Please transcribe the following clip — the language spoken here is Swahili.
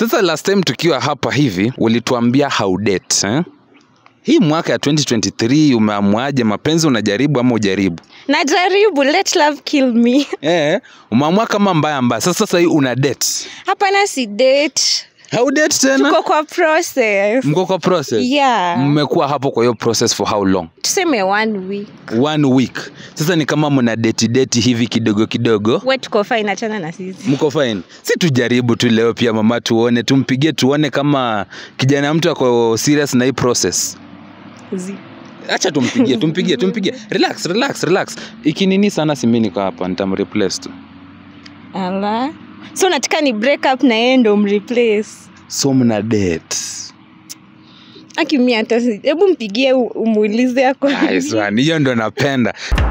Sasa last time tukiwa hapa hivi ulituambia how date, eh? Hii mwaka ya 2023 umeamuaje mapenzi unajaribu ama ujaribu? Najaribu, let love kill me. Umeamua kama mbaya. Sasa hii una date? Hapana si date. How date tena? Tuko kwa process. Mko kwa process? Yeah. Mmekuwa hapo kwa hiyo process for how long? Tuseme 1 week. 1 week. Sasa ni kama mna date hivi kidogo. Wewe tuko fine, achana na sisi. Mko fine. Si tujaribu tu leo pia mama tuone, tumpigie tuone kama kijana mtu ako serious na hii process. Acha tumpigie. Relax. Ikinini sana si mimi niko hapa, nitamreplace tu. Ala. So nataka ni break up na yeye ndo mreplace. So mna date. Akimia hata hebu mpigie umuulize yako. Hiyo ndo napenda.